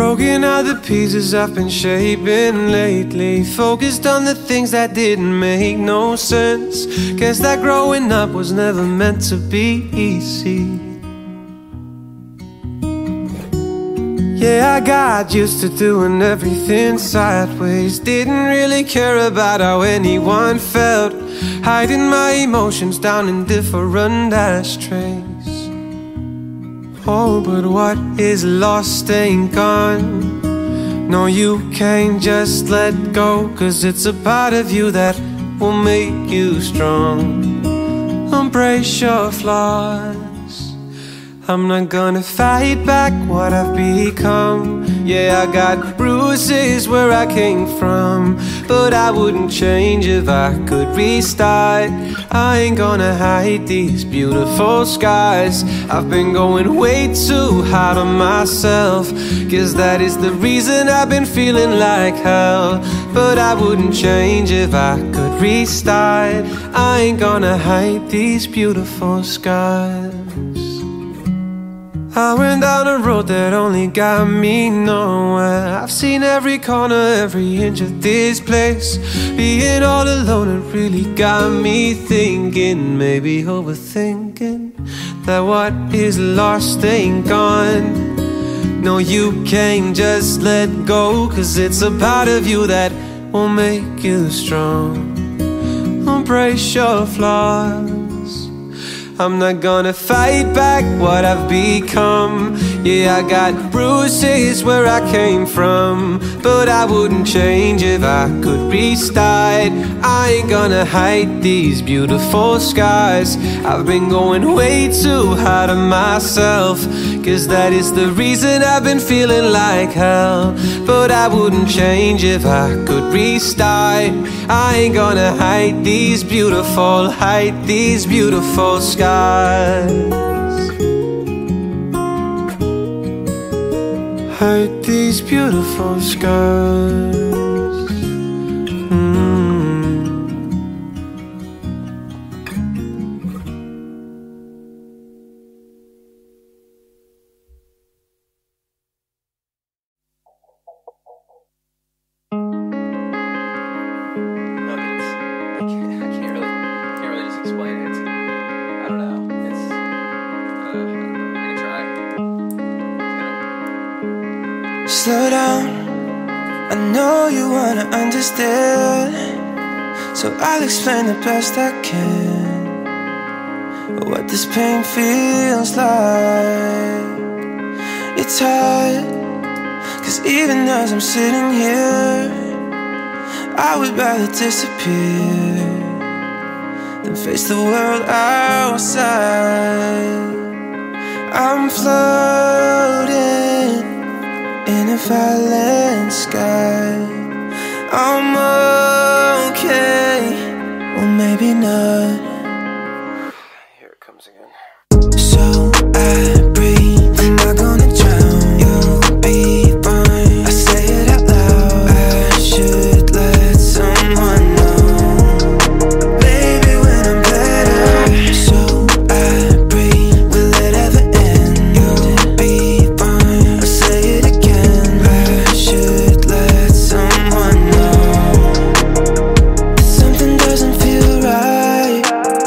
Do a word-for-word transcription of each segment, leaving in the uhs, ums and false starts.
Broken out the pieces I've been shaping lately, focused on the things that didn't make no sense. Guess that growing up was never meant to be easy. Yeah, I got used to doing everything sideways, didn't really care about how anyone felt, hiding my emotions down in different ashtrays. Oh, but what is lost ain't gone. No, you can't just let go, 'cause it's a part of you that will make you strong. Embrace your flaws. I'm not gonna fight back what I've become. Yeah, I got bruises where I came from, but I wouldn't change if I could restart. I ain't gonna hide these beautiful skies. I've been going way too hard on myself, 'cause that is the reason I've been feeling like hell. But I wouldn't change if I could restart. I ain't gonna hide these beautiful skies. I went down a road that only got me nowhere. I've seen every corner, every inch of this place. Being all alone, it really got me thinking, maybe overthinking, that what is lost ain't gone. No, you can't just let go, 'cause it's a part of you that will make you strong. Embrace your flaws. I'm not gonna fight back what I've become. Yeah, I got bruises where I came from, but I wouldn't change if I could restart. I ain't gonna hide these beautiful skies. I've been going way too hard on myself, 'cause that is the reason I've been feeling like hell. But I wouldn't change if I could restart. I ain't gonna hide these beautiful, hide these beautiful skies. Hide these beautiful skies. mm. Slow down, I know you wanna understand, so I'll explain the best I can what this pain feels like. It's hard, 'cause even as I'm sitting here, I would rather disappear than face the world outside. I'm floating in a violent sky. I'm okay, well maybe not. Here it comes again. So I breathe, I'm not gonna drown. You'll be fine, I say it out loud. I should let someone know, maybe when I'm better. So I breathe, will it ever end? You'll be fine, I say it again. I should let someone know. Something doesn't feel right.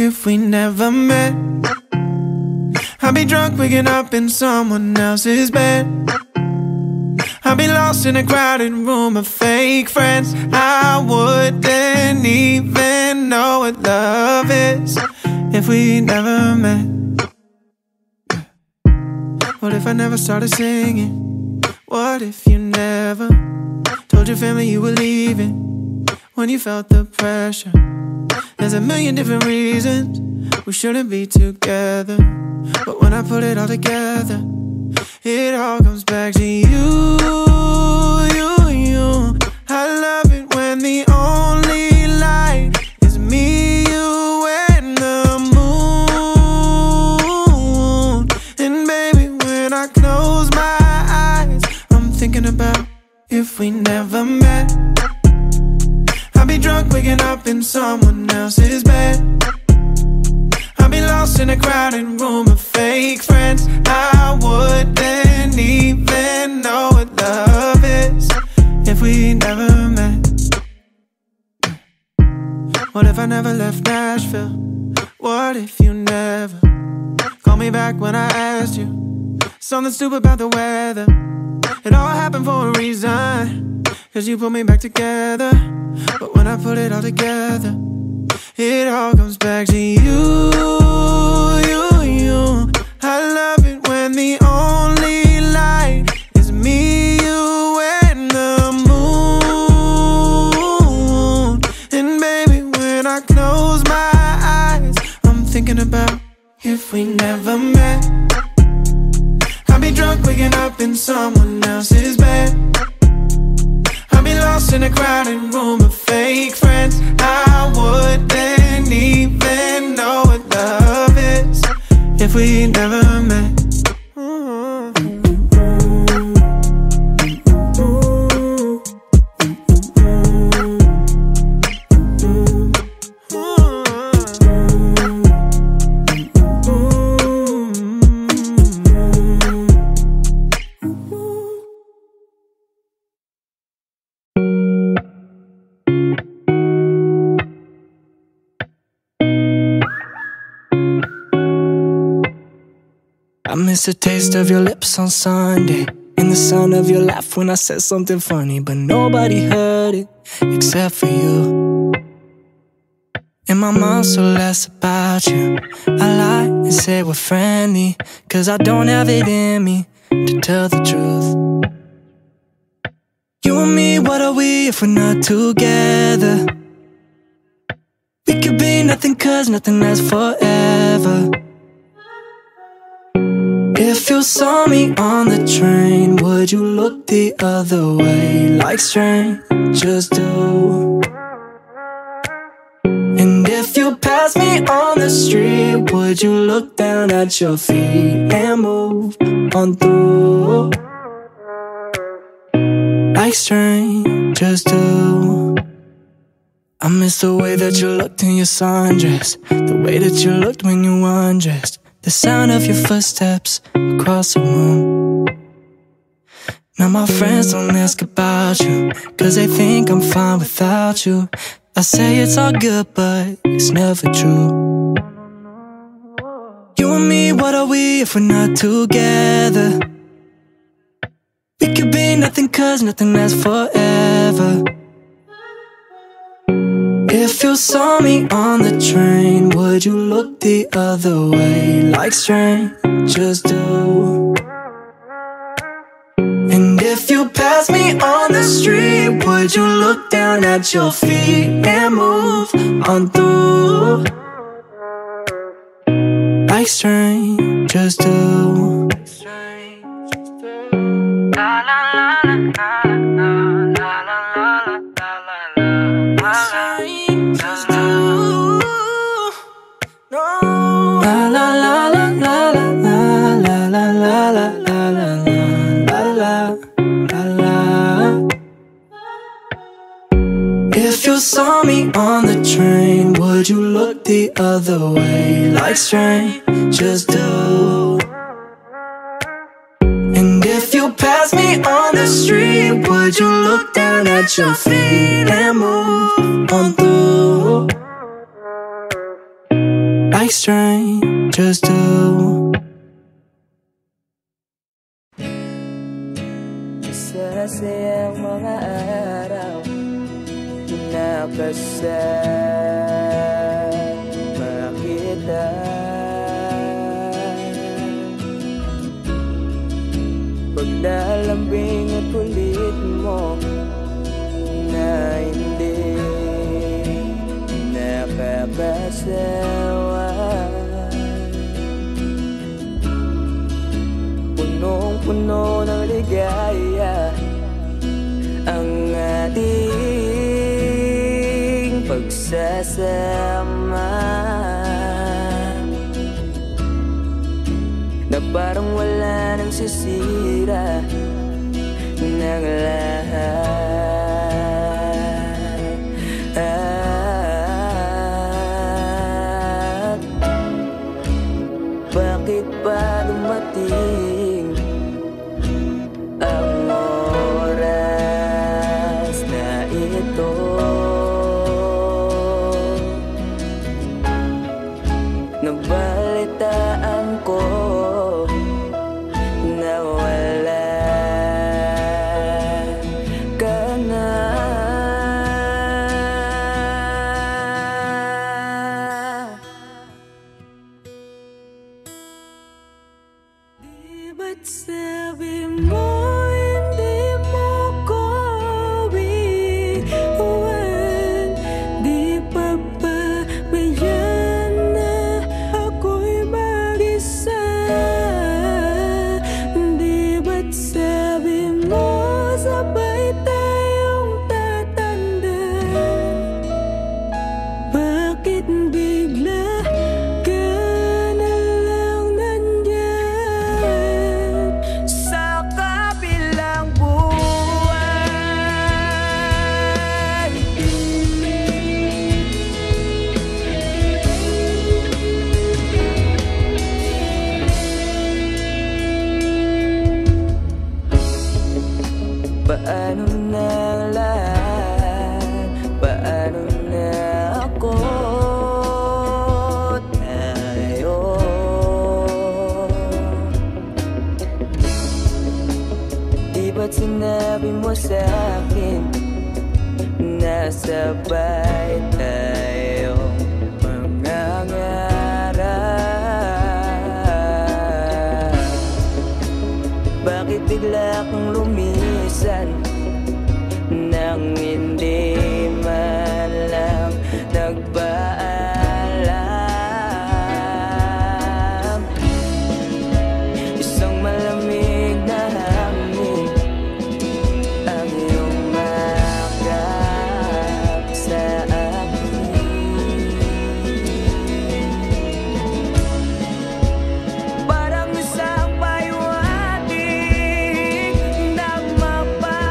if we never met. I'd be drunk waking up in someone else's bed. I'd be lost in a crowded room of fake friends. I wouldn't even know what love is if we never met. What if I never started singing? What if you never told your family you were leaving when you felt the pressure? There's a million different reasons we shouldn't be together, but when I put it all together, it all comes back to you, you, you. I love it when the only light is me, you, and the moon. And baby, when I close my eyes, I'm thinking about if we never met. I'd be drunk waking up in someone else's bed. I'd be lost in a crowded room of fake friends. I wouldn't even know what love is if we never met. What if I never left Nashville? What if you never called me back when I asked you something stupid about the weather? It all happened for a reason, 'cause you put me back together. But when I put it all together, it all comes back to you, you, you. I love it when the only light is me, you, and the moon. And baby, when I close my eyes, I'm thinking about if we never met. I'd be drunk waking up in someone else's bed. I'd be lost in a crowded room of fake friends. I wouldn't even know what love is if we never met. I miss the taste of your lips on Sunday, and the sound of your laugh when I said something funny, but nobody heard it except for you. In my mind, so less about you. I lie and say we're friendly, 'cause I don't have it in me to tell the truth. You and me, what are we if we're not together? We could be nothing, 'cause nothing lasts forever. If you saw me on the train, would you look the other way like strangers do? And if you passed me on the street, would you look down at your feet and move on through like strangers do? I miss the way that you looked in your sundress, the way that you looked when you undressed, the sound of your footsteps across the room. Now my friends don't ask about you, 'cause they think I'm fine without you. I say it's all good, but it's never true. You and me, what are we if we're not together? We could be nothing, 'cause nothing lasts forever. If you saw me on the train, would you look the other way like strangers do? And if you passed me on the street, would you look down at your feet and move on through like strangers do? La la la la la la la la la la. Strangers do. No. La la la la la la la la la la la la la la la. If you saw me on the train, would you look the other way like strangers do? And if you passed me on the street, would you look down at your feet and move on through like strangers do. Masasayang mga araw na kasama kita. Paglalambing at kulit mo na hindi nakakasawa. Punong-puno ng ligaya ang ating pagsasama, na parang wala nang sisira ng lahat. At bakit ba dumating ang oras na ito? Nabalitaan ko na wala ka na. Di ba't sabi mo hindi mo ko iwan? Di pa ba bayan na ako'y mag-isa? Di ba't sabi mo sabay tayong tatanda? Bakit bigla ka na lang nandyan sa kabilang buwan? Paano na ang lahat? Paano na ako? Tayo di ba't sinabi mo sa'kin na sabay tayong mangangarap? Bakit bigla kang lumisan nang hindi man lang nagpaalam? Isang malamig na hangin ang iyong makap sa akin. Parang isang paywating na mapapalala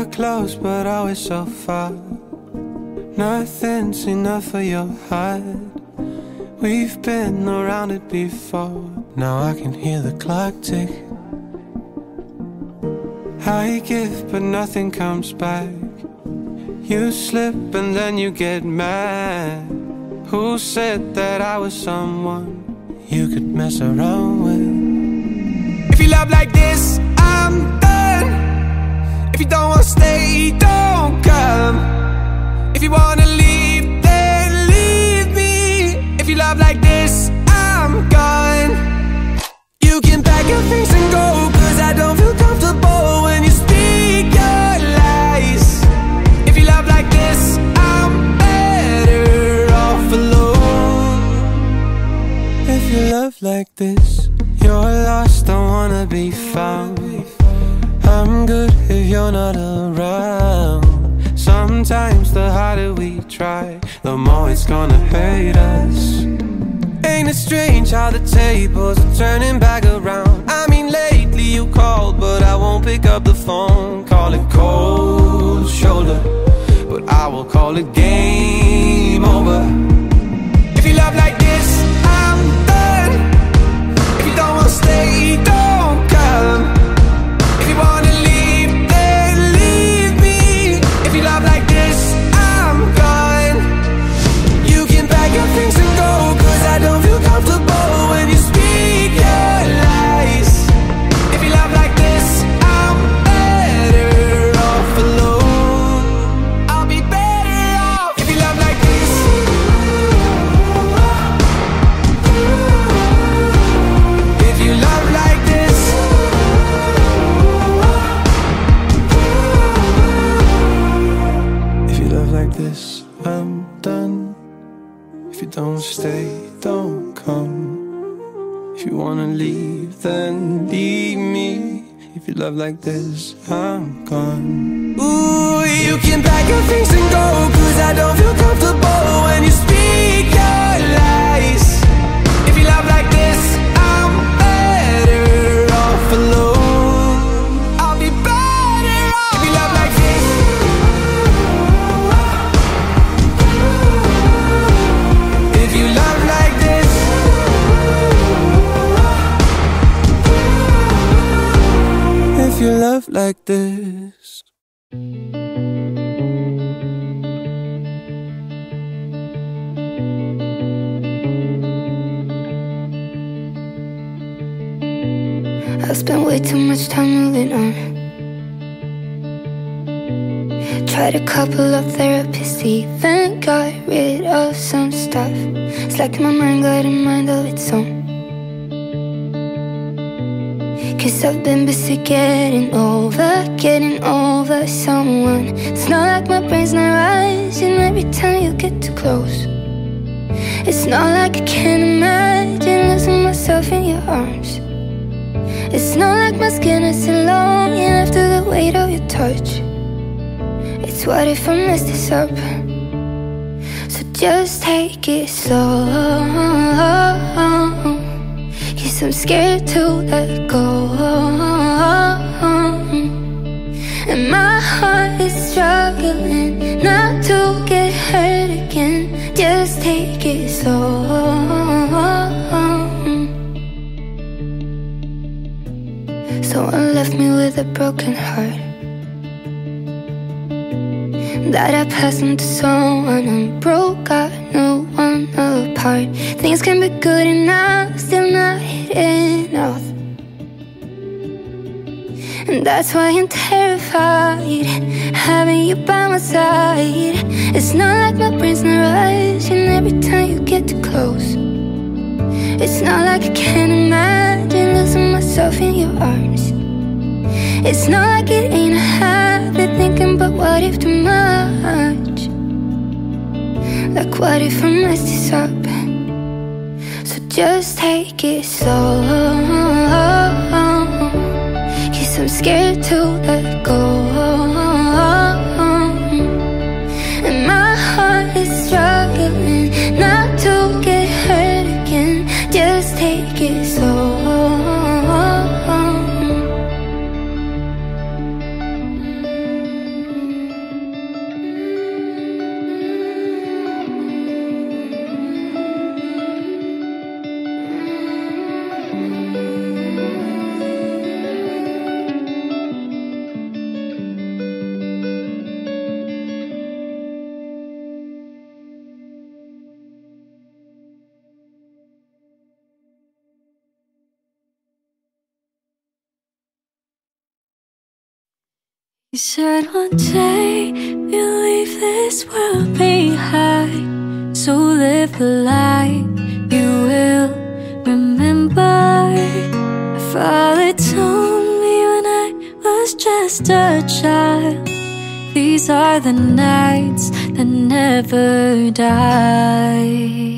close, but always so far. Nothing's enough for your heart. We've been around it before. Now I can hear the clock tick. I give, but nothing comes back. You slip and then you get mad. Who said that I was someone you could mess around with? If you love like this, I'm done. If you don't wanna stay, don't come. If you wanna leave, then leave me. If you love like this, I'm gone. You can pack your things and go, cause I don't feel comfortable when you speak your lies. If you love like this, I'm better off alone. If you love like this, you're lost, don't wanna be found. I'm good if you're not around. Sometimes the harder we try, the more it's gonna hurt us. Ain't it strange how the tables are turning back around? I mean lately you called, but I won't pick up the phone. Call it cold shoulder, but I will call it game over. If you love like this, I'm done. If you don't wanna stay, don't come. If you wanna leave, then leave me. If you love like this, I'm gone. You can pack your things and go, cause I don't feel comfortable when you speak your lies. If you love like this, I'm better off alone. I'll be better off if you love like this. If you love like this. If you love like this, I'm done. If you don't stay, don't come. If you wanna leave, then leave me. If you love like this, I'm gone. Ooh, you can pack your things and go, cause I don't feel comfortable when you speak your lies. If you love like this, I'm better off alone. I'll be better off if you love like this. If you love like this. If you love like this. I've spent way too much time moving on. Tried a couple of therapists, even got rid of some stuff. It's like my mind got a mind of its own. Cause I've been busy getting over, getting over someone. It's not like my brain's not rising every time you get too close. It's not like I can't imagine losing myself in your arms. It's not like my skin is longing after the weight of your touch. It's what if I mess this up? So just take it slow, cause I'm scared to let go. And my heart is struggling not to get hurt again. Just take it slow. Someone left me with a broken heart that I passed on to someone and broke, got no one apart. Things can be good enough, still not enough. And that's why I'm terrified, having you by my side. It's not like my brain's not rushing every time you get too close. It's not like I can't imagine losing myself in your arms. It's not like it ain't a habit thinking, but what if too much? Like what if I mess this up? So just take it slow, cause I'm scared to let go. And my heart is struggling not to get hurt again. Just take it slow. You said one day we'll leave this world behind, so live a life you will remember. My father told me when I was just a child, these are the nights that never die.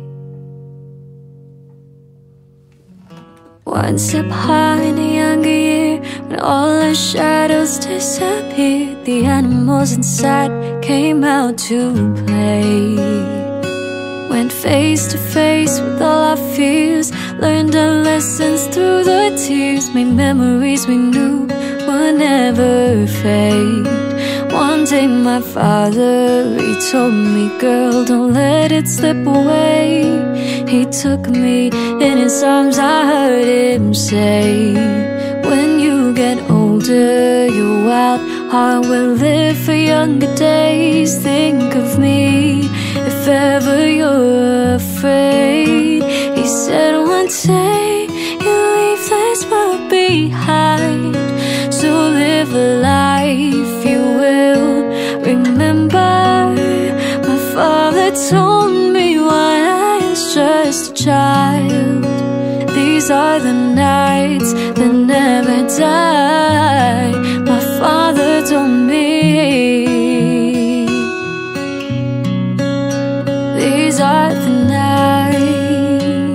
Once upon a younger year, when all our shadows disappeared, the animals inside came out to play. Went face to face with all our fears, learned our lessons through the tears, made memories we knew would never fade. One day my father, he told me, girl, don't let it slip away. He took me in his arms, I heard him say, when you get older, your wild heart will live for younger days. Think of me if ever you're afraid. He said one day you'll leave this world behind, so live a life you will remember. My father told me when I was just a child, these are the nights that never die. My father told me, these are the nights.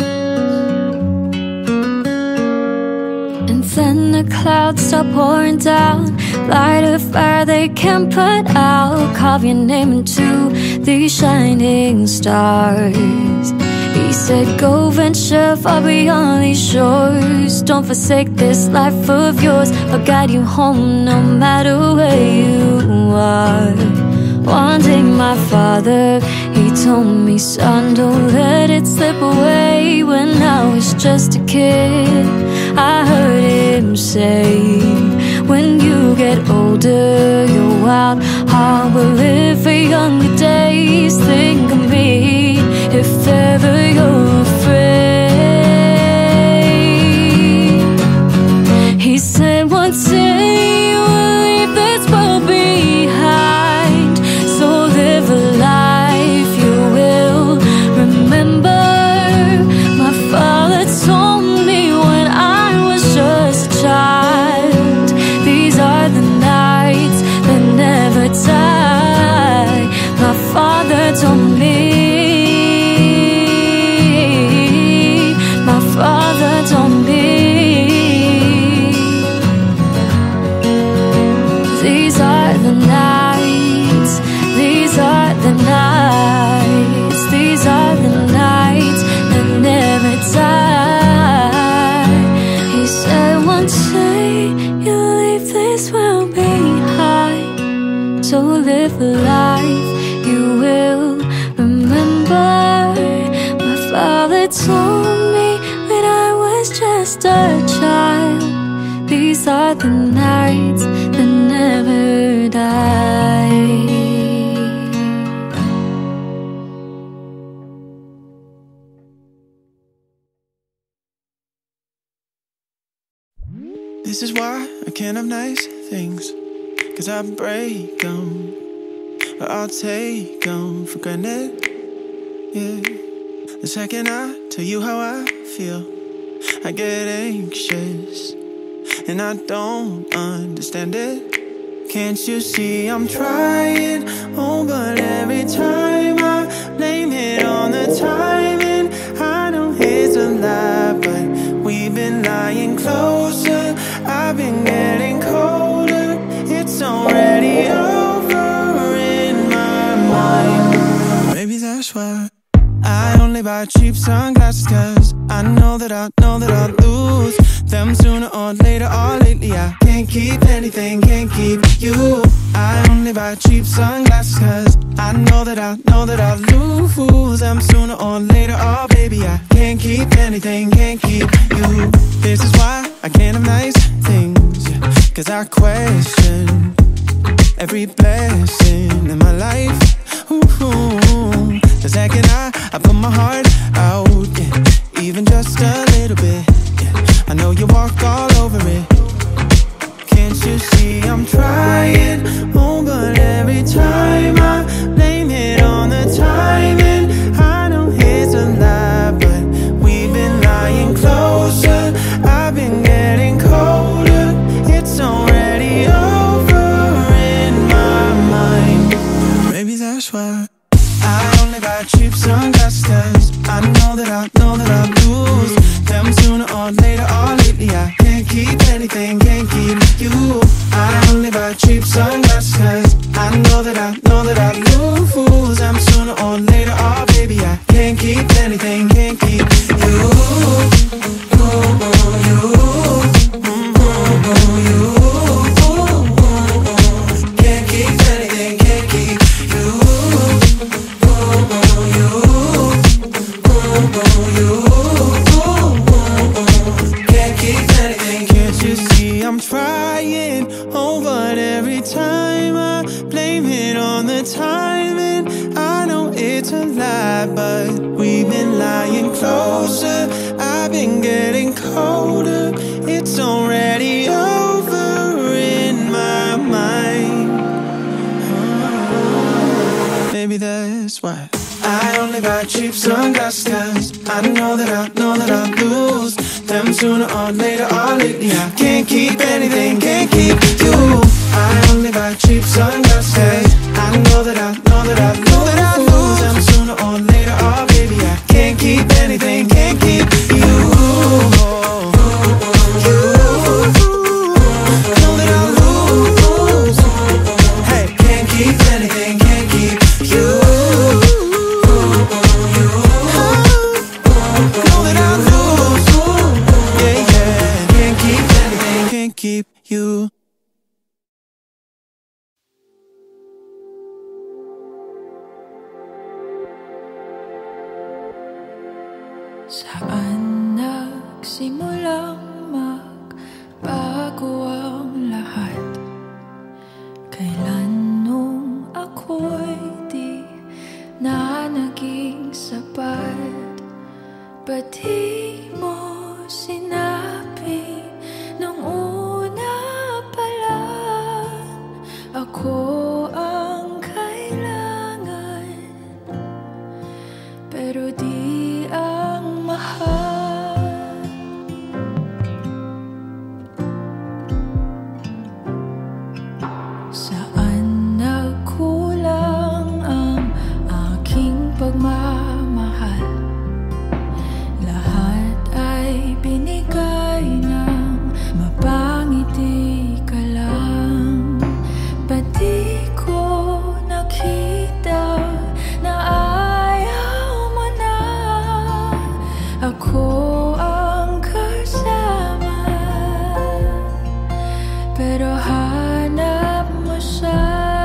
And then the clouds start pouring down, light a fire they can't put out, carve your name into these shining stars. He said, go venture far beyond these shores, don't forsake this life of yours, I'll guide you home no matter where you are. One day my father, he told me, son, don't let it slip away. When I was just a kid, I heard him say, when you get older, your wild heart will live for younger days. Think of me if ever you're afraid. He said one day you will leave this world behind, so live a life you will remember. My father told me when I was just a child, these are the nights that never die. My father told me, my father told me, these are the nights, these are the nights, these are the nights that never die. He said one day you'll leave this world behind, so live a life you will remember. My father told me when I was just a child, these are the nights that never die. This is why I can't have nice things, 'cause I break them, or I'll take them for granted. Yeah. The second I tell you how I feel, I get anxious, and I don't understand it. Can't you see I'm trying? Oh, but every time I blame it on the timing. I know it's a lie, but we've been lying closer. I've been getting colder. It's already over in my mind. Maybe that's why I only buy cheap sunglasses, 'cause I know that I know that I'll lose them sooner or later. Or lately I can't keep anything, can't keep you. I only buy cheap sunglasses, 'cause I know that I know that I'll lose them sooner or later. Oh baby, I can't keep anything, can't keep you. This is why I can't have nice things, yeah, 'cause I question every blessing in my life. Ooh, the second I, I put my heart out, yeah, even just a little bit, yeah, I know you walk all over it. Can't you see I'm trying? sunglasses, 'cause I know that I know that I lose them sooner or later or lately. I can't keep anything, can't keep you. I only buy cheap sunglasses, 'cause I know that I know that I lose them sooner or later. Oh baby, I can't keep anything, can't keep you. Oh, oh, you. Mm, oh, oh, you. Can't keep anything, can't keep you. Oh, oh, you. Oh, oh, you. Can't keep anything. Can't you see I'm trying? Oh, but every time I blame it on the timing, I know it's a lie, but we've been lying closer. I've been getting colder. It's already over in my mind. Maybe that's why I only buy cheap sunglasses, 'cause I know that I know that I lose them sooner or later or lately. I can't keep anything, can't keep you. I only buy cheap sunglasses. I know that I know that I know that I lose them sooner or later. Oh baby, I can't keep anything, can't keep you. You know that I lose. Hey, can't keep anything, can't keep you. Know that I lose. Yeah, yeah, can't keep anything, can't keep you. Saan nagsimulang magbago ang lahat? Kailan nung ako'y di na naging sapat? Ba't di mo sinabi nung una pa lang ako ang kailangan, pero di ang mahal? Saan nagkulang ang aking pagmamahal? Lahat ay binigay ng mapangiti ka lang. Ba't di ko nakita na ayaw mo na ako ang kasama? Pero hanap mo siya,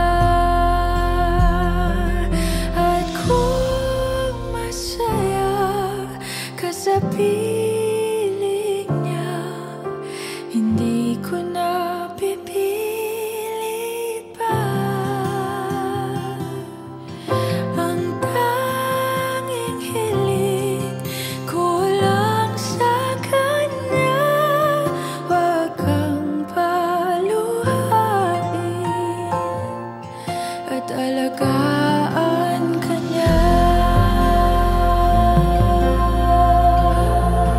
at kung masaya ka sa piling niya, hindi ko na pipilit pa. Ang tanging hiling ko lang sa kanya, wag kang paluhain at alagaan ka niya.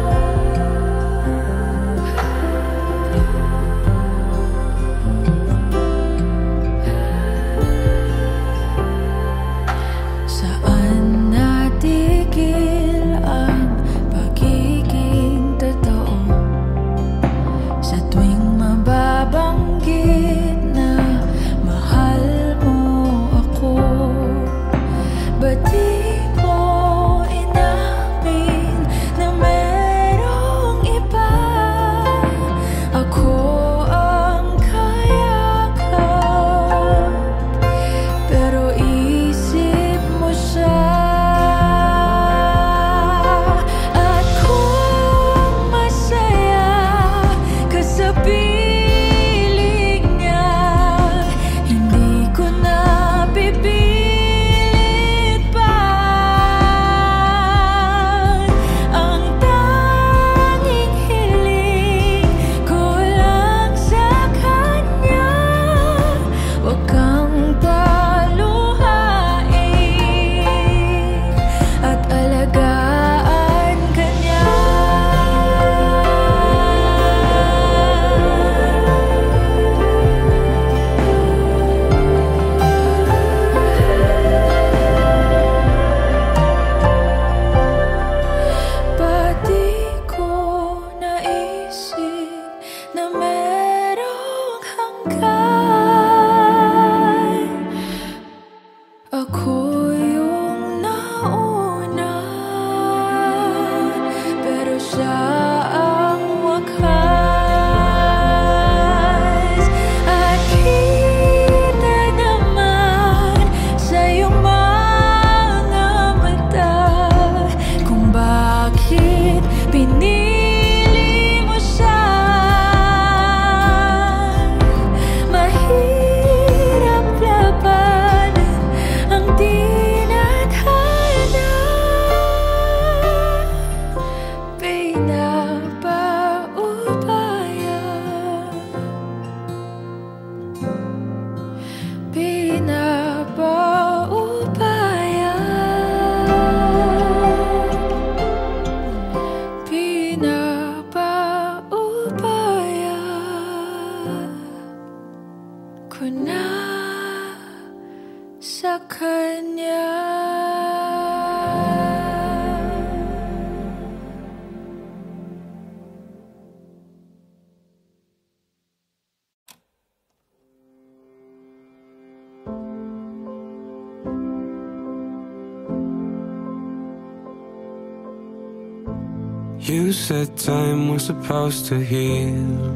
You said time was supposed to heal.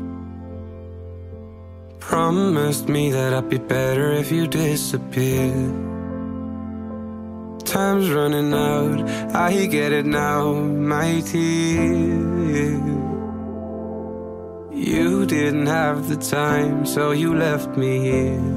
Promised me that I'd be better if you disappeared. Time's running out, I get it now, my dear. You didn't have the time, so you left me here.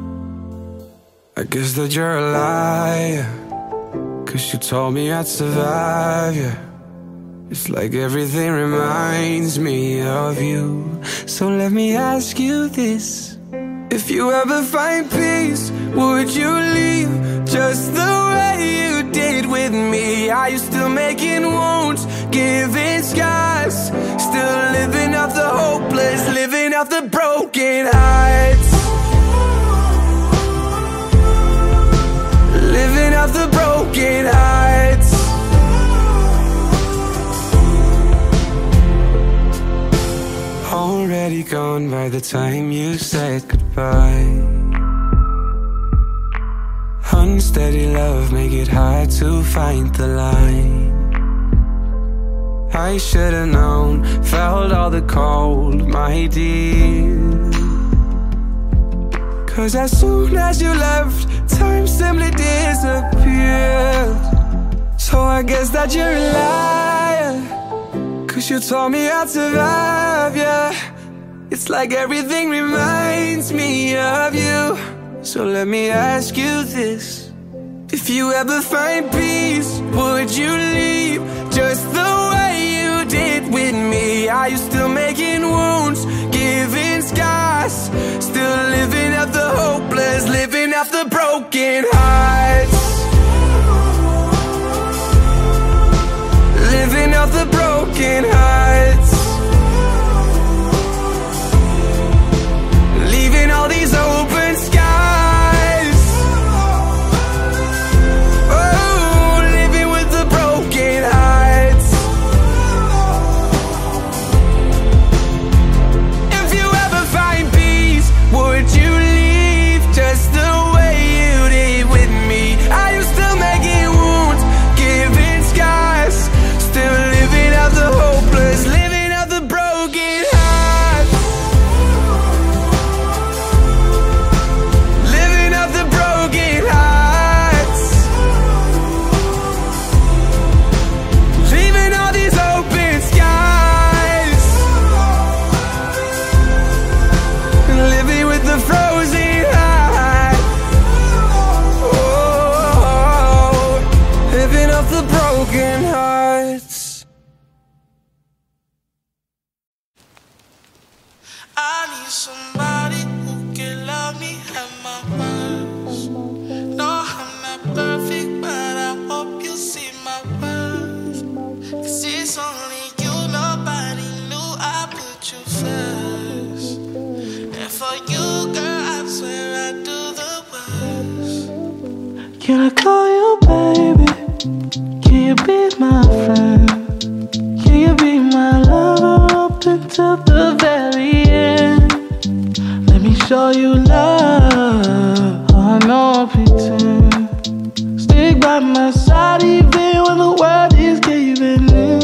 I guess that you're a liar, 'cause you told me I'd survive, yeah. It's like everything reminds me of you. So let me ask you this: if you ever find peace, would you leave just the way you did with me? Are you still making wounds, giving scars, still living off the hopeless, living off the broken hearts, living off the broken hearts? Already gone by the time you said goodbye. Unsteady love make it hard to find the line. I should've known, felt all the cold, my dear. 'Cause as soon as you left, time simply disappeared. So I guess that you're a liar, 'cause you told me I'd survive, yeah. It's like everything reminds me of you. So let me ask you this: if you ever find peace, would you leave just the way you did with me? Are you still making wounds, giving scars, still living off the hopeless, living off the broken hearts, living off the broken hearts, leaving all these open skies? Oh, living with the broken hearts. If you ever find peace, would you leave just the way you did with me? Are you still making wounds, giving scars, still living out the hopeless, living out the broken heart, living out the broken hearts, leaving all these open skies, living with the frozen heart. Oh, living off the broken hearts. I need somebody who can love me at my worst. No, I'm not perfect, but I hope you see my worth. 'Cause it's only you, nobody knew I put you first. And for you, girl, I swear I do the worst. Can I call you baby? Can you be my friend? Can you be my lover up until the very end? Let me show you love, I know pretend. Stick by my side even when the world is giving in.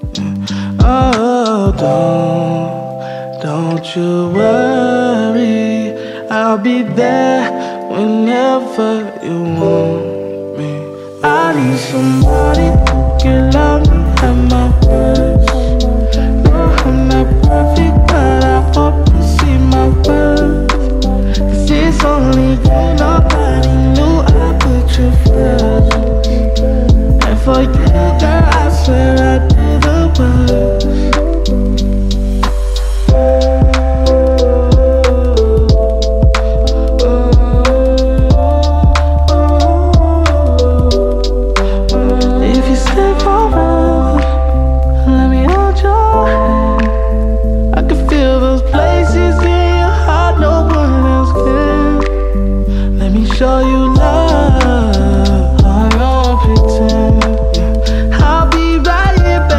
Oh, don't, don't you worry, I'll be there whenever you want me. I need somebody who can love me at my worst. No, I'm not perfect, but I hope you see my worth. 'Cause it's only you, nobody knew I put you first. And for you, girl, I swear I do the worst. If you stay forever, let me hold your hand. I can feel those places in your heart no one else can. Let me show you love, I don't pretend. I'll be right here, baby.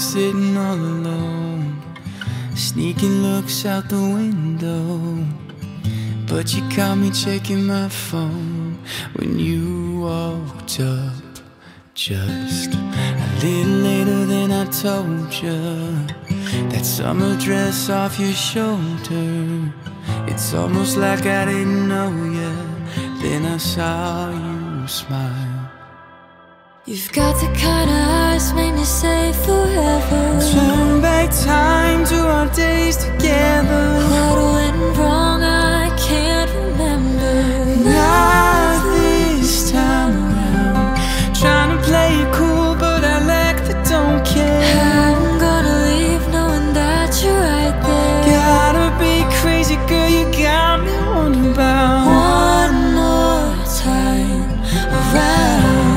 sitting all alone, sneaking looks out the window. But you caught me checking my phone when you walked up, just a little later than I told you. That summer dress off your shoulder, it's almost like I didn't know you. Then I saw you smile. You've got the kind of eyes make me say forever. Turn back time to our days together. What went wrong I can't remember. Not this time around. Trying to play it cool, but I lack the don't care. I'm gonna leave knowing that you're right there. Gotta be crazy, girl, you got me wondering about one more time around.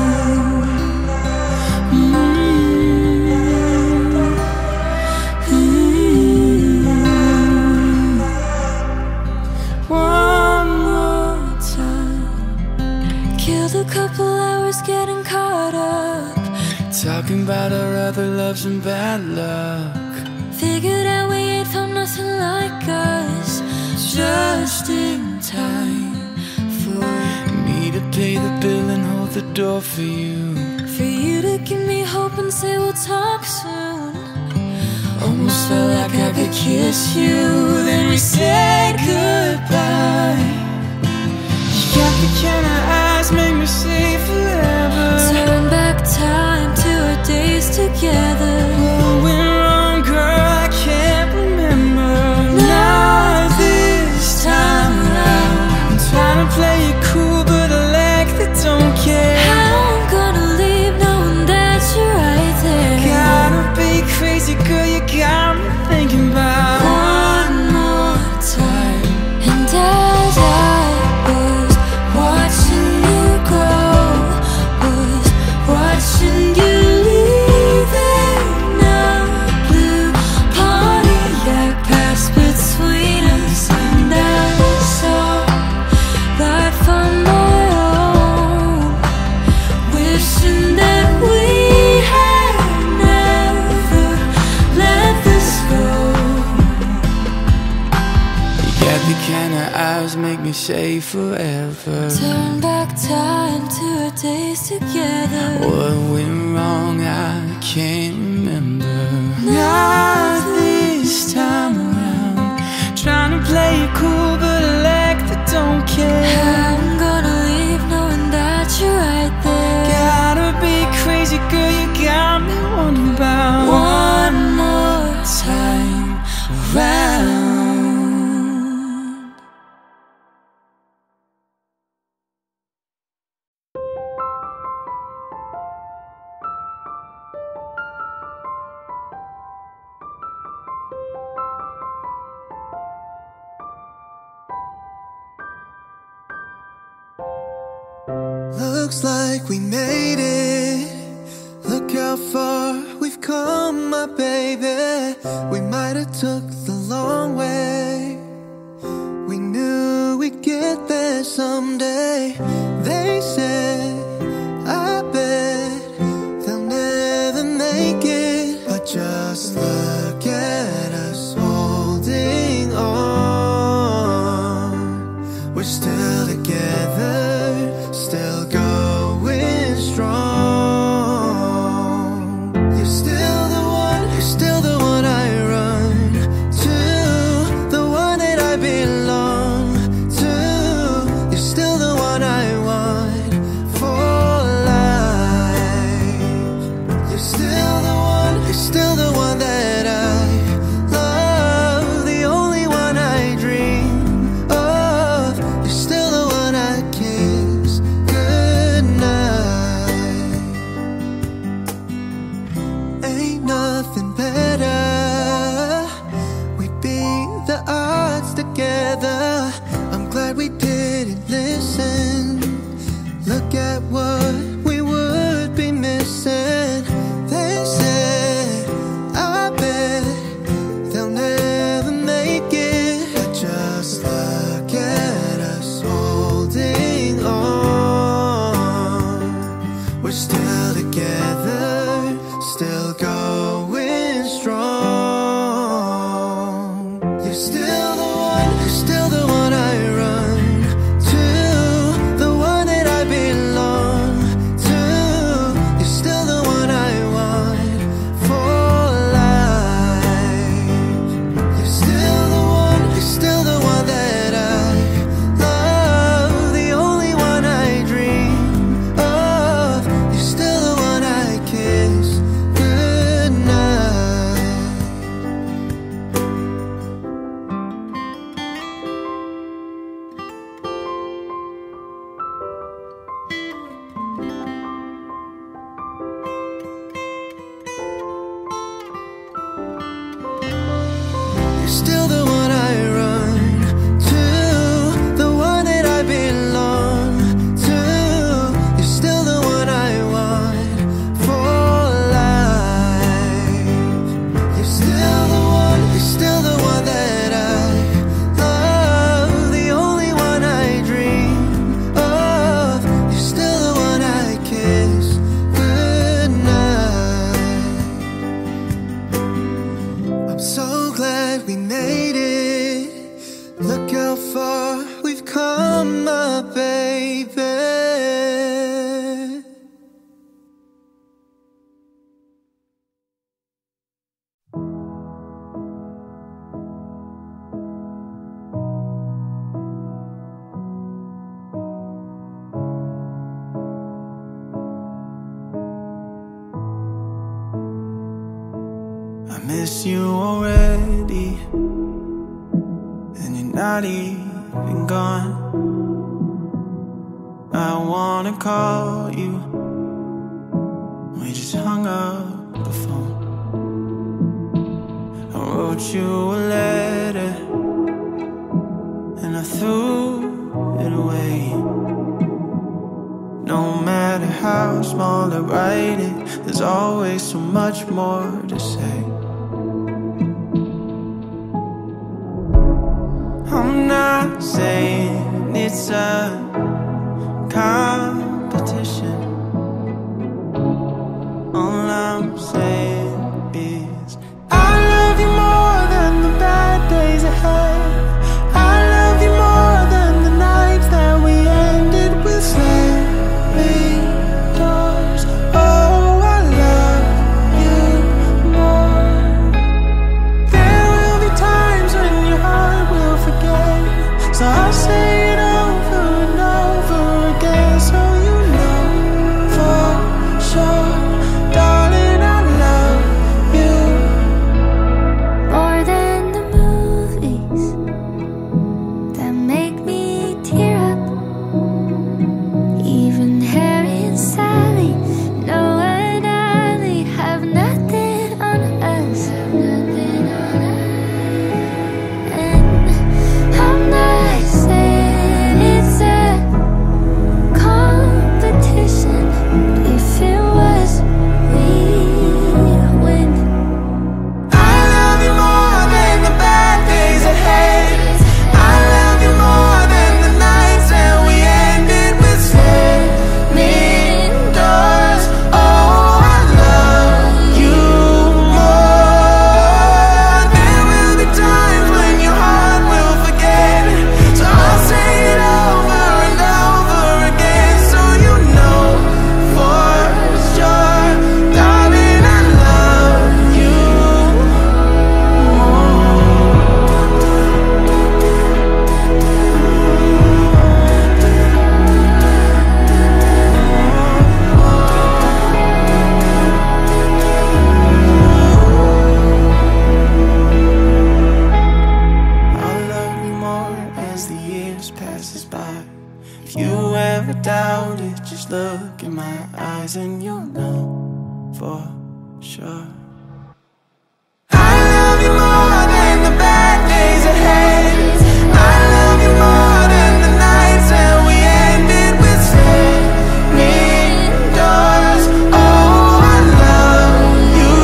A couple hours getting caught up, talking about our other loves and bad luck. Figured out we ain't found nothing like us. Just in time for me to pay the bill and hold the door for you. For you to give me hope and say we'll talk soon. Almost felt like I could kiss you, then we said goodbye. You got the kind of eyes make me say forever. Turn back time to our days together. What went wrong, girl, I can't remember. Not this time around. I'm trying to play it cool, but I lack the don't care. I'm gonna leave knowing that you're right there. Gotta be crazy, girl, you got me thinking about one more time. And as I was watching you grow, was watching you leave in a blue Pontiac pass between us. And I saw life on my own, wishing that we had never let this go. You got the kind of eyes make me say forever. Turn back time to our days together. What went wrong, I can't remember. Not this time around. Trying to play it cool, but I lack the don't care. I'm gonna leave knowing that you're right there. Gotta be crazy, girl, you got me wondering about one more time around. Looks like we made it. Look how far we've come, my baby. We might have took the long way. We knew we'd get there someday. They said, I bet they'll never make it. But just look at us holding on. We're still together, still going strong. You're still the one, you're still the one I run to. So glad we made it. Look how far we've come, my baby. I miss you already, and you're not even gone. I wanna call you, we just hung up the phone. I wrote you a letter, and I threw it away. No matter how small I write it, there's always so much more to say. I'm not saying it's a competition. All I'm saying is I love you more than the bad days ahead. I love you more than the nights that we ended with slamming doors. Oh, I love you more. There will be times when your heart will forget, so I'll say it over and over again, so you know for sure, darling, I love you. More than the movies that make me tear up. Even Harry and Sally, Noah and Allie have nothing on us. Nothing on us. And I'm not saying it's a competition. If it was, we'd win. I love you more than the bad days ahead. I love you more than the nights that we ended with slamming doors. Oh, I love you more. There will be times when your heart will forget, so I'll say it over and over again, so you know for sure, darling, I love you I'll love you more as the years passes by. If you ever doubt it, just look in my eyes and you'll know for sure. I love you more than the bad days ahead. I love you more than the nights that we ended with slamming doors. Oh, I love you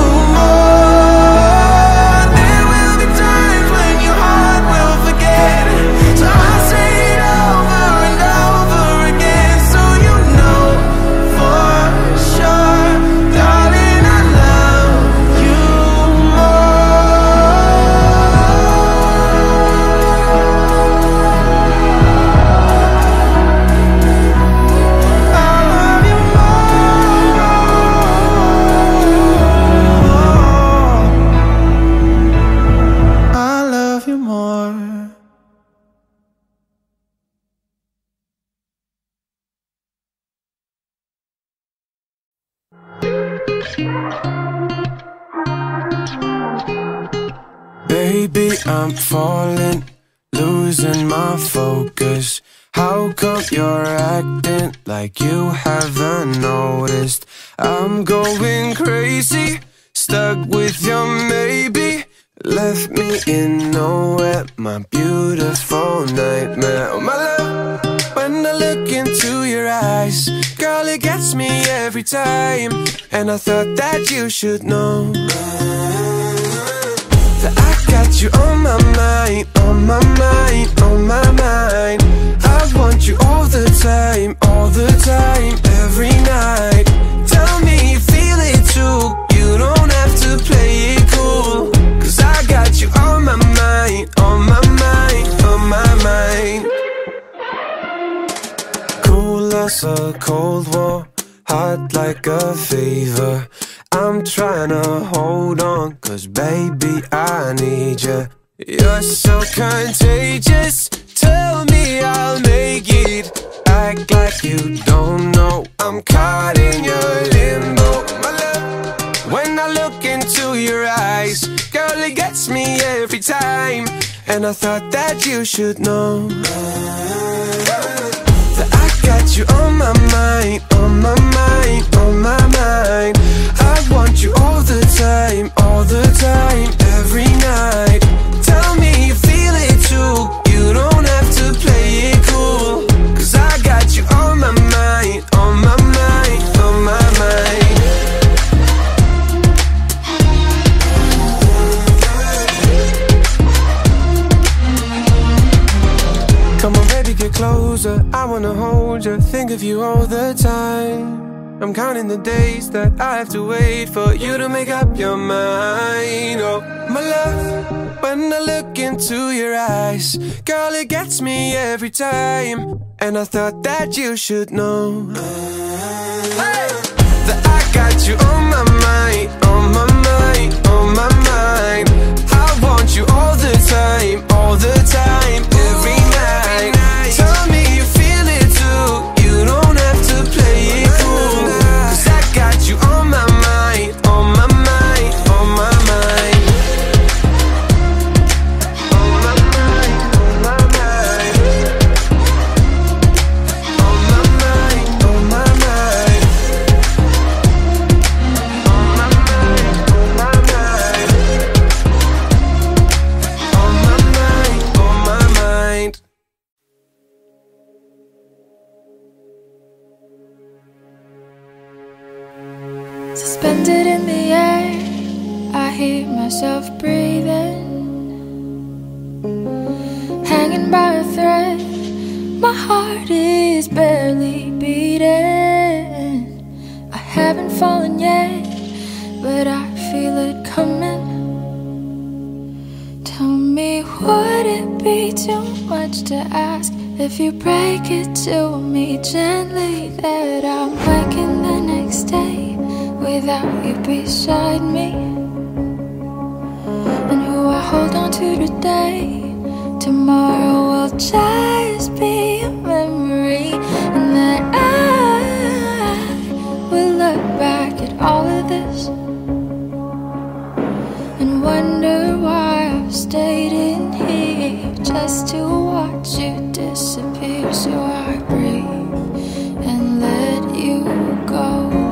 more. There will be times when your heart will forget, so I'll say it over and over again, so you know for sure, darling, I love you more. I love you more. Baby, I'm falling, losing my focus. How come you're acting like you haven't noticed? I'm going crazy, stuck with your maybe. Left me in nowhere, my beautiful nightmare. Oh my love, when I look into your eyes, girl, it gets me every time. And I thought that you should know that I got you on my mind, on my mind, on my mind. I want you all the time, all the time, every night. Tell me you feel it too, you don't have to play it cool, 'cause it's a cold war, hot like a fever. I'm trying to hold on, cause baby I need you. You're so contagious, tell me I'll make it. Act like you don't know, I'm caught in your limbo. My love, when I look into your eyes, girl, it gets me every time. And I thought that you should know that I got you on my mind, on my mind, on my mind. I want you all the time, all the time, every night. Tell me you feel it too, you don't have to play it cool, cause I got you on my mind, on my mind, on my mind. Come on baby, get closer, I wanna hold you, think of you all the time. I'm counting the days that I have to wait for you to make up your mind. Oh, my love, when I look into your eyes, girl, it gets me every time. And I thought that you should know hey! That I got you on my mind, on my mind, on my mind. I want you all the time, all the time, every night. Tell me you feel it too, you don't have to play it cool, cause I got you on my mind, on my mind, on my mind. On my mind, on my mind. On my mind, on my mind. On my mind, on my mind. On my mind, on my mind. Suspended in the air, I hear myself breathing, hanging by a thread. My heart is barely beating. I haven't fallen yet, but I feel it coming. Tell me, would it be too much to ask if you break it to me gently that I'm waking the next day without you beside me? And who I hold on to today, tomorrow will just be a memory. And that I will look back at all of this and wonder why I've stayed in here just to watch you disappear. So I breathe and let you go.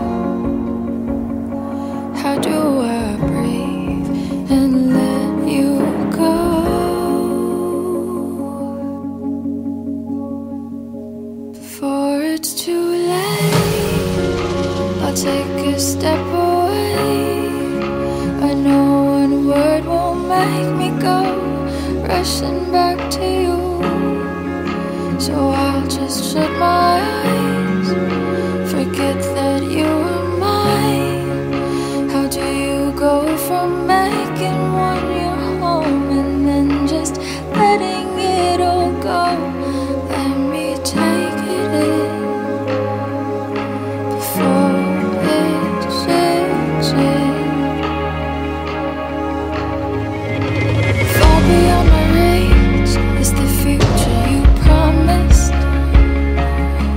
How do I breathe and let you go? Before it's too late, I'll take a step away. I know one word won't make me go rushing back to you. So I'll just shut my eyes, forget that you are mine. How do you go from making one your home and then just letting it all go? Let me take it in before it changes. Far beyond my reach is the future you promised.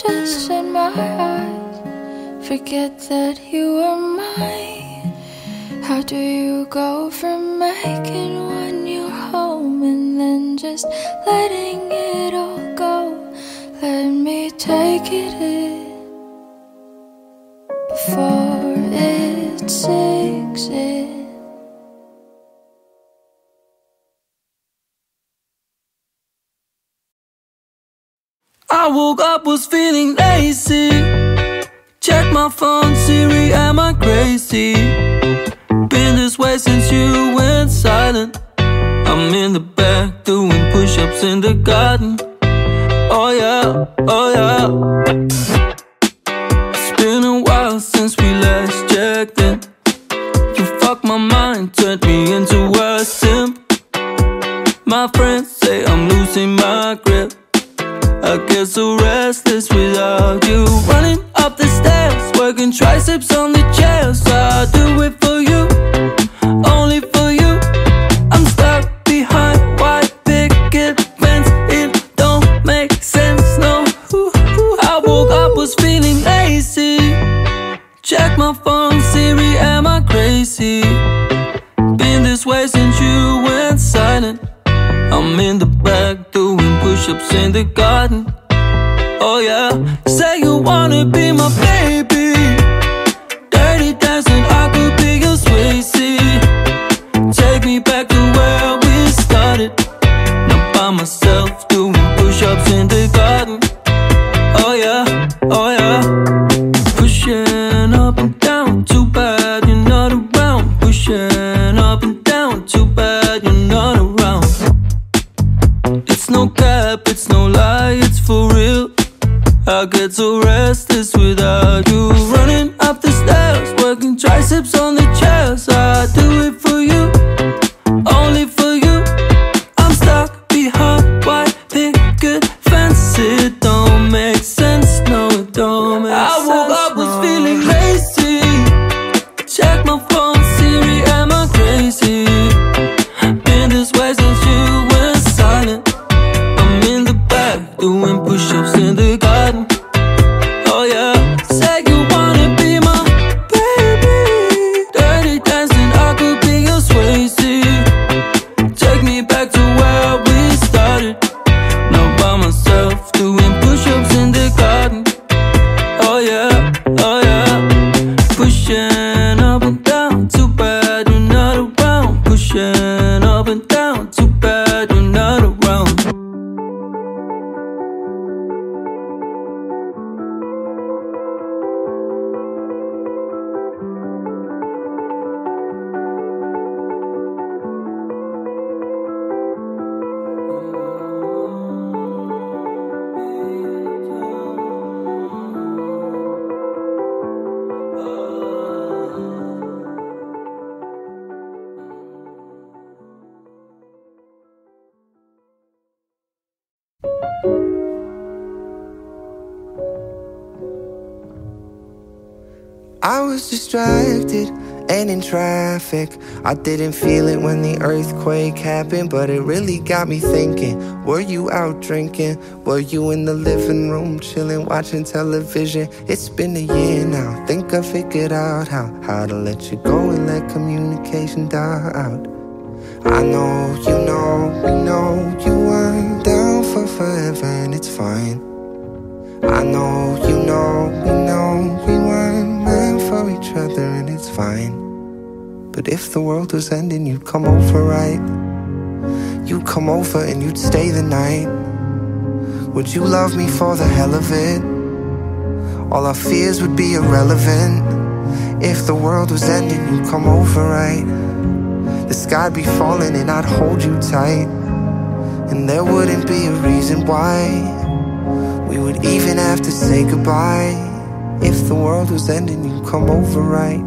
just in my eyes. Forget that you were mine. How do you go from making one your home and then just letting it all go? Let me take it in before it sinks in. I woke up, was feeling lazy. Check my phone, Siri, am I crazy? Been this way since you went silent. I'm in the back doing push-ups in the garden. Oh yeah, oh yeah. It's been a while since we last checked in. You fucked my mind, turned me into a simp. My friends say I'm losing my grip. I get so restless without you. Running up the stairs, working triceps on the chairs. I do it for you, only for you. I'm stuck behind white picket fence. It don't make sense, no. I woke up, was feeling lazy. Check my phone, Siri, am I crazy? Been this way since you went silent. I'm in the back doing push-ups in the garden. Oh yeah, say you wanna be my baby. Dirty dancing, I could be your Swayze. Take me back to where we started. Now by myself doing push-ups in the garden. Oh yeah, oh yeah. Pushing up and down, too bad you're not around. Pushing up and down, too bad you're not around. It's no cap, it's no lie, it's for real. I get so restless without you. Running up the stairs, working triceps on the chairs. I do it for you, only for you. I'm stuck behind white picket fence. It don't make sense, no it don't make sense. I woke up, was feeling lazy. Check my phone, Siri, am I crazy? Been this way since you went silent. Doing push-ups in the garden. Oh yeah, say you wanna be my baby. Dirty dancing, I could be your Swayze. Take me back to where we started. Now by myself, doing push-ups in the garden. Oh yeah, oh yeah. Pushing up and down, too bad you're not around. Pushing up and down, too bad you're not around. I was distracted and in traffic. I didn't feel it when the earthquake happened, but it really got me thinking. Were you out drinking? Were you in the living room chilling, watching television? It's been a year now, think I figured out how How to let you go and let communication die out. I know, you know, we know you weren't down for forever and it's fine. I know, you know, we know we weren't meant for each other and it's fine. But if the world was ending, you'd come over, right? You'd come over and you'd stay the night. Would you love me for the hell of it? All our fears would be irrelevant. If the world was ending, you'd come over, right? The sky'd be falling and I'd hold you tight. And there wouldn't be a reason why we would even have to say goodbye. If the world was ending, you'd come over, right?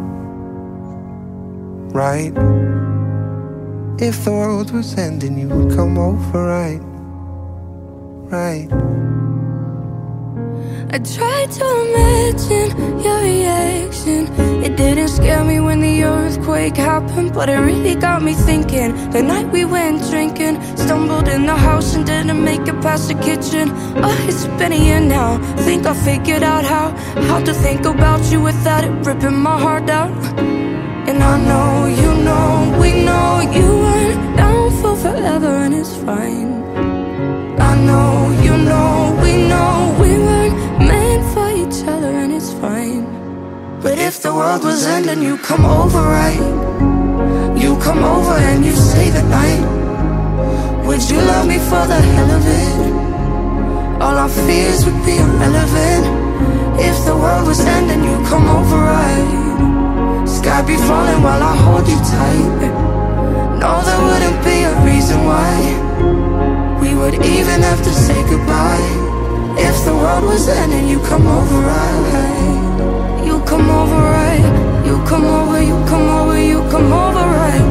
Right? If the world was ending, you would come over, right? Right? I tried to imagine your reaction. It didn't scare me when the earthquake happened, but it really got me thinking. The night we went drinking, stumbled in the house and didn't make it past the kitchen. Oh, it's been a year now. Think I figured out how How to think about you without it ripping my heart out. And I know, you know, we know you weren't down for forever, and it's fine. I know, you know, we know we weren't meant for each other, and it's fine. But if the world was ending, you come over, right? You come over and you stay the night. Would you love me for the hell of it? All our fears would be irrelevant. If the world was ending, you come over, right? Sky be falling while I hold you tight. No, there wouldn't be a reason why we would even have to say goodbye. If the world was ending, you come over, right? You come over, right? You come over, you come over, you come over, right?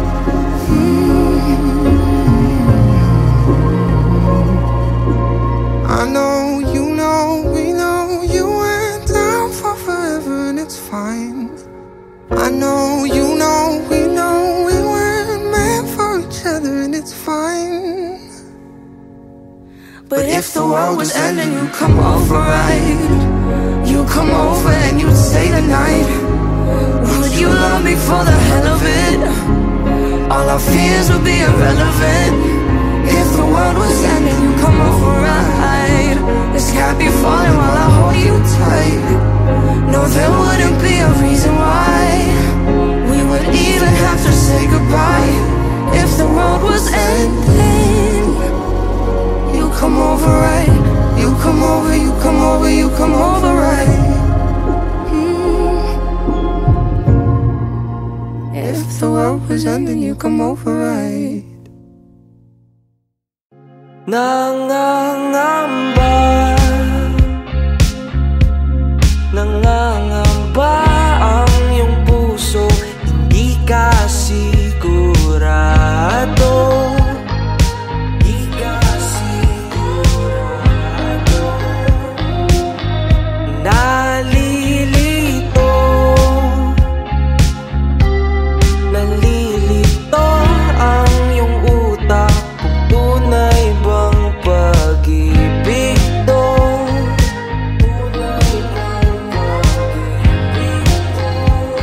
Mm-hmm. I know, you know, we know you went down for forever, and it's fine. I know, you know, we know we weren't meant for each other, and it's fine. But if the world was ending, you come over, right? You come over and you'd stay the night. Would you love me for the hell of it? All our fears would be irrelevant. If the world was ending, you come over, right? The sky be falling while I hold you tight. No, there wouldn't be a reason why we would even have to say goodbye. If the world was ending, you come over, right? You come over, you come over, you come over, right? Mm. If the world was ending, you come over, right? Nangangamba, nangangamba ang iyong puso, hindi ka sigurado. Hindi ka sigurado. Nalilito, nalilito ang iyong utak. Tunay bang pag-ibig to? Tunay bang pag-ibig to?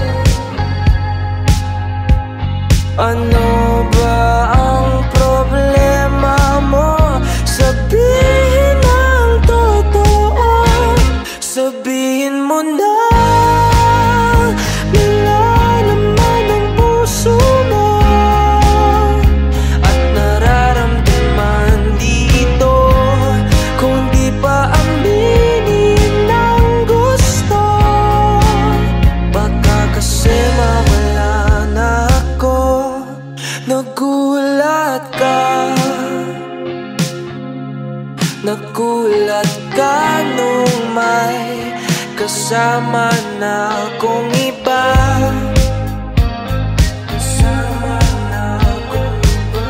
Ano ba ang problema mo? Sabihin ang totoo. Sabihin mo na nilalaman ang puso mo. Nagulat ka, nagulat ka nung may kasama na akong iba. Kasama na akong iba.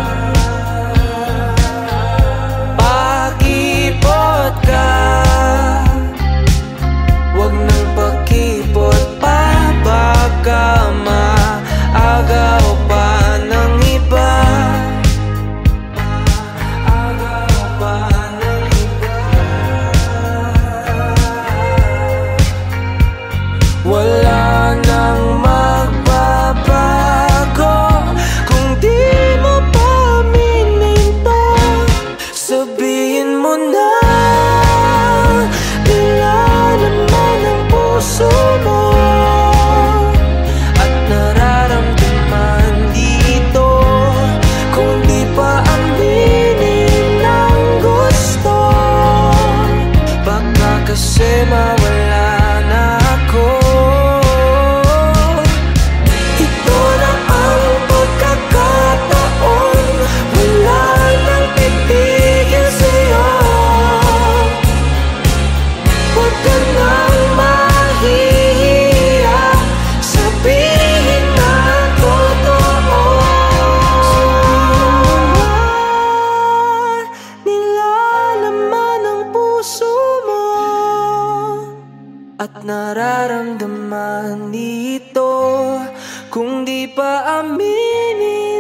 Pakipot ka, wag nang pakipot pa, baka maagaw pa ng iba. Agaw pa ng iba. Wala nang magbabago kung di mo pa aminin to. Sabihin mo na nilalaman ang puso mo. Kasi mawala na ako. Ito na ang pagkakataon, wala nang titigil sa'yo. Huwag ka nang mahihiya, sabihin na ang totoo. Nilalaman ang puso mo. at nararamdaman ito kung di pa aminin.